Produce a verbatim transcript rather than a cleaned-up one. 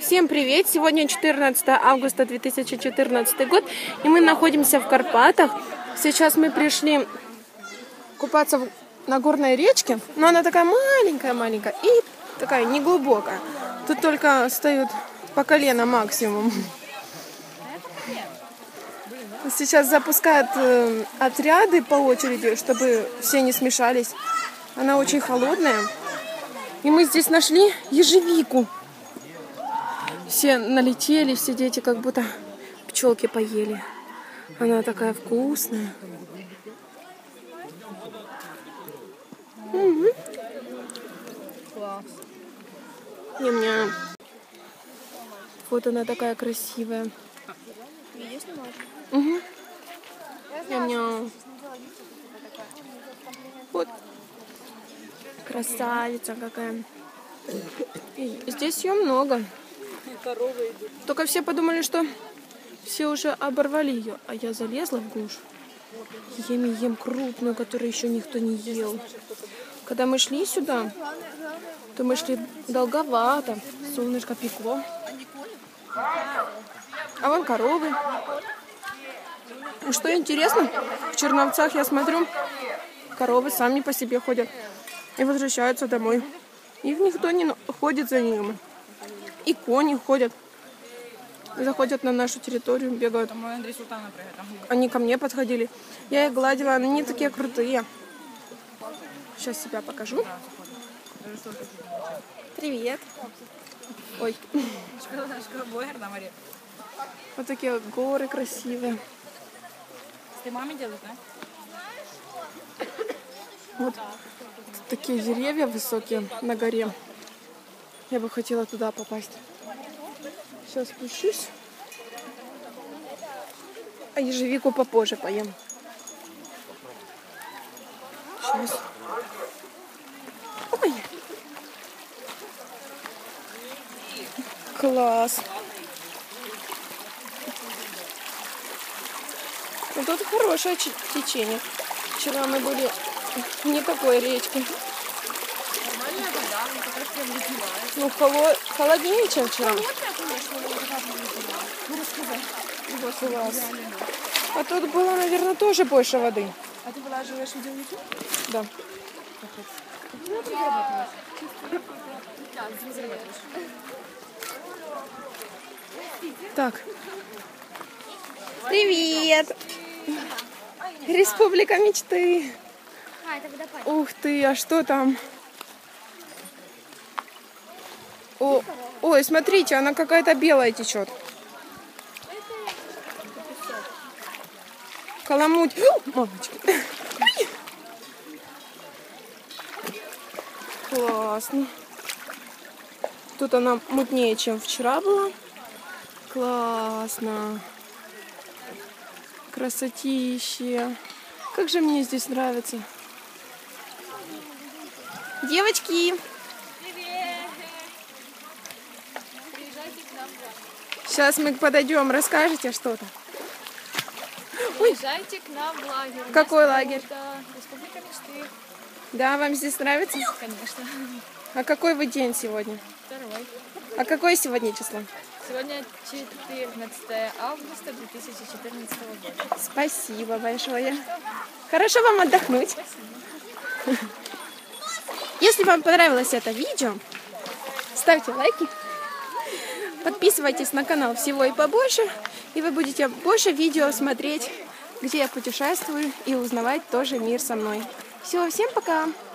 Всем привет! Сегодня четырнадцатое августа две тысячи четырнадцатый год, и мы находимся в Карпатах. Сейчас мы пришли купаться в Нагорной речке, но она такая маленькая-маленькая и такая неглубокая. Тут только стоят по колено максимум. Сейчас запускают э, отряды по очереди, чтобы все не смешались. Она очень холодная. И мы здесь нашли ежевику. Все налетели, все дети как будто пчелки поели. Она такая вкусная. Угу. Класс. Ням-ням. Вот она такая красивая. Видео снимаешь? Угу. Ням-ням. Вот. Красавица какая. И здесь ее много. Коровы идут. Только все подумали, что все уже оборвали ее. А я залезла в глушь. Ем и ем крупную, которую еще никто не ел. Когда мы шли сюда, то мы шли долговато. Солнышко пекло. А вон коровы. Что интересно, в Черновцах я смотрю, коровы сами по себе ходят и возвращаются домой. Их никто не ходит за ними. И кони ходят. Заходят на нашу территорию, бегают. Они ко мне подходили. Я их гладила, они не такие крутые. Сейчас себя покажу. Привет. Ой. Вот такие вот горы красивые. Ты маме делаешь, да? Вот такие деревья высокие на горе. Я бы хотела туда попасть. Сейчас спущусь. А ежевику попозже поем. Сейчас. Ой. Класс. Ну, тут хорошее течение. Вчера мы были не такой речкой. Ну, холод... холоднее, чем вчера. Класс. А тут было, наверное, тоже больше воды. А ты вылаживаешь видео в YouTube? Да. Так. Привет! Республика мечты. А, это водопад. Ух ты, а что там? О, ой, смотрите, она какая-то белая течет. Каламуть. Мамочки. Классно. Тут она мутнее, чем вчера была. Классно. Красотища. Как же мне здесь нравится. Девочки. Сейчас мы подойдем, расскажете что-то. Приезжайте к нам в лагерь. Какой лагерь? Это Республика мечты. Да, вам здесь нравится? Конечно. А какой вы день сегодня? Второй. А какое сегодня число? Сегодня четырнадцатое августа две тысячи четырнадцатого года. Спасибо большое. Хорошо вам отдохнуть. Спасибо. Если вам понравилось это видео, ставьте лайки. Подписывайтесь на канал «Всего и побольше», и вы будете больше видео смотреть, где я путешествую, и узнавать тоже мир со мной. Все, всем пока!